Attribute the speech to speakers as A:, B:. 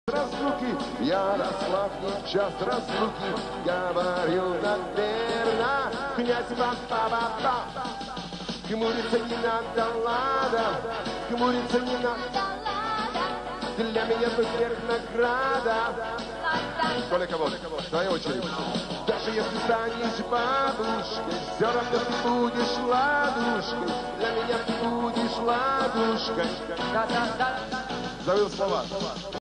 A: Разлуки, Ярославний час разлуки, говорил наверно князь Ба-ба-ба-ба. Хмуриться не надо, ладно, хмуриться не надо. Для меня ты сверх награда. Коля, вот, твоя очередь. Даже если станешь бабушкой, все равно ты будешь ладушкой. Для меня ты будешь ладушкой. Забыл слова.